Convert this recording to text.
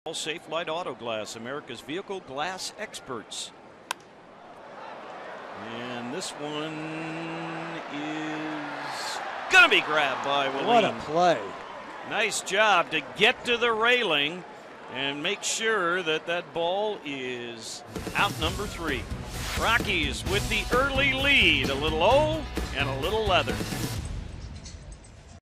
Safe Light Auto Glass, America's vehicle glass experts. And this one is going to be grabbed by Willeen. What a play. Nice job to get to the railing and make sure that that ball is out number 3. Rockies with the early lead, a little O and a little leather.